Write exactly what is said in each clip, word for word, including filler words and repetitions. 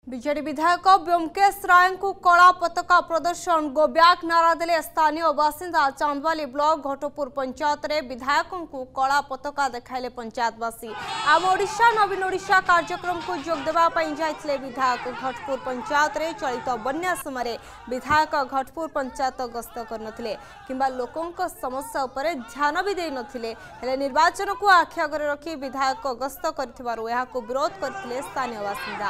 BJD विधायक ब्योमकेश राय को कला पताका प्रदर्शन गो बैक नारा देले स्थानीय बासिंदा चांदवाली ब्लॉक घटपुर पंचायत रे विधायक को कला पताका देखाइले पंचायतवासी। आम ओडिशा नवीन ओडिशा कार्यक्रम को जोग देबा पई जाइथिले विधायक। घटपुर पंचायत रे चलित बन्या समय विधायक घटपुर पंचायत गस्त करनथिले किंबा लोकंक समस्या उपरे ध्यान भी देई नथिले। हेले निर्वाचन को आखि आगरे रखी विधायक गस्त करथिबारु एहा को विरोध करथिले स्थानीय बासिंदा।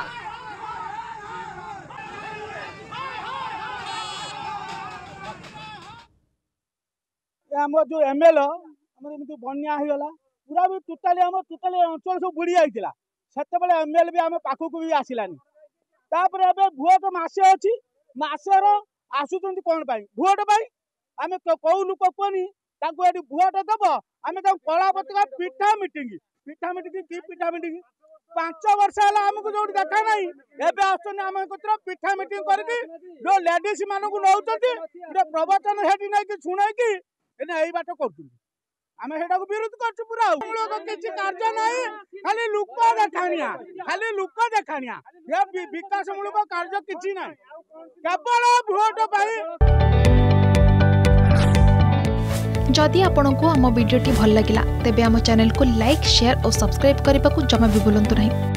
आम जो एमएल बन्या होगा पूरा भी टोटाली आम टोटाली अंचल सब बुड़ी जाइला से एमएल भी आम पाखक भी आसलानी तापर ए भोट मसे अच्छी मसेर आसुच्च कौन भोट आम कौ लोक कहनी भोट दब आम कला पताका पिठा मीटिंग पिठा मीटिंग कि पिठा मीटिंग पांच वर्ष है आमको जो देखा ना एवं आम पिठा मीटिंग करके जो लेडीज मान नौ प्रवचन हेटी नहीं शुणे यही बाट करम विरोध कर किसी कार्य नहीं खाली लुक देखाणिया खाली लुक देखाणिया विकास मूलक कार्य किसी ना केवल भोट पाई। जदि आपंक आम भिडी भल लगा तेब आम चैनल को लाइक शेयर और सब्सक्राइब करने को जमा भी भूलु नहीं।